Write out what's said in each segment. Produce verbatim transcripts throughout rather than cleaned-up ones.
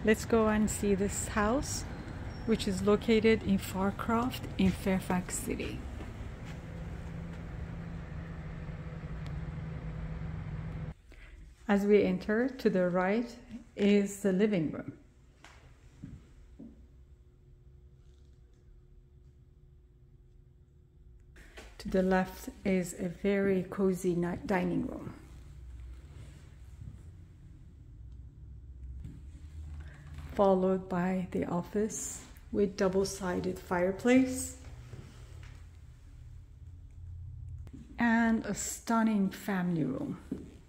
Let's go and see this house, which is located in Farcroft in Fairfax City. As we enter, to the right is the living room. To the left is a very cozy dining room. Followed by the office with double-sided fireplace and a stunning family room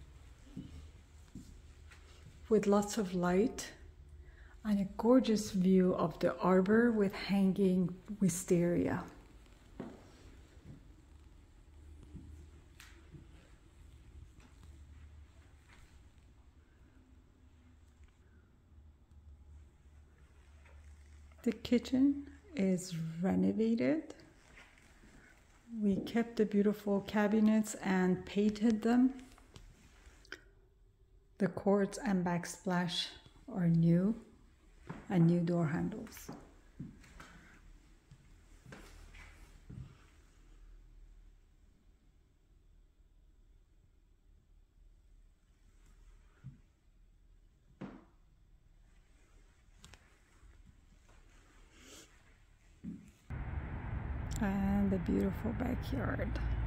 with lots of light and a gorgeous view of the arbor with hanging wisteria. The kitchen is renovated. We kept the beautiful cabinets and painted them. The quartz and backsplash are new, and new door handles. And the beautiful backyard.